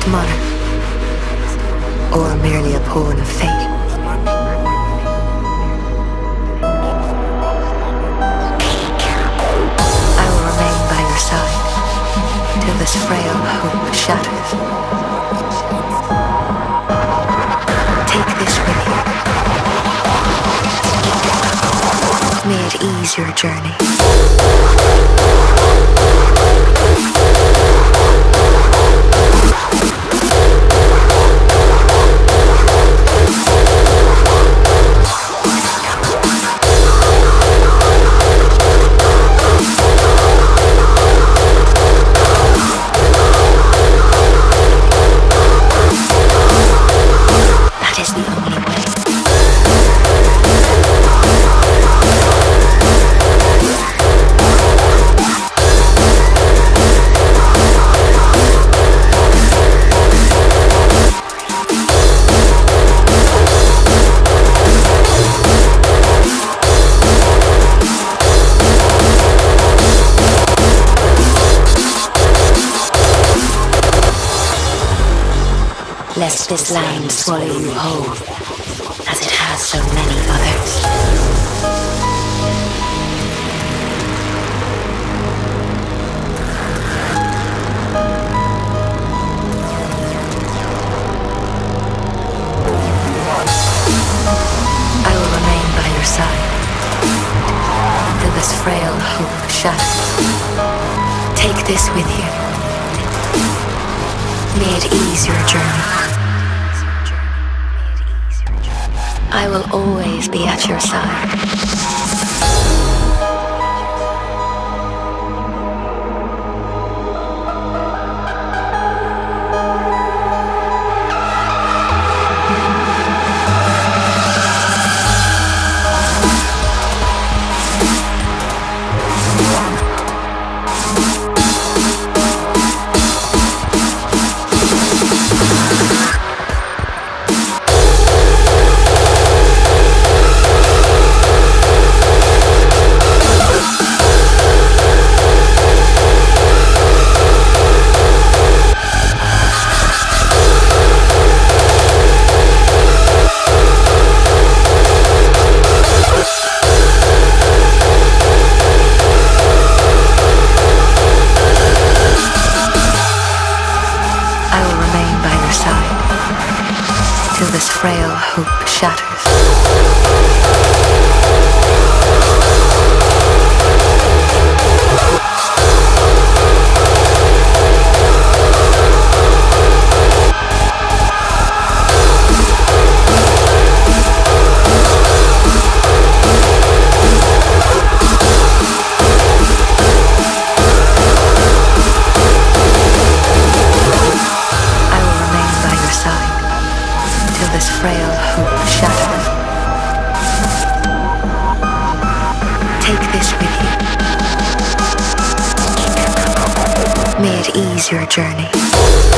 greatest monarch, or merely a pawn of fate. I will remain by your side till this frail hope shatters. Take this with you. May it ease your journey. Lest this land swallow you whole, as it has so many others. I will remain by your side till this frail hope shatters. Take this with you. May it ease your journey. I will always be at your side. Till this frail hope shatters. This frail hope shatters. Take this with you. May it ease your journey.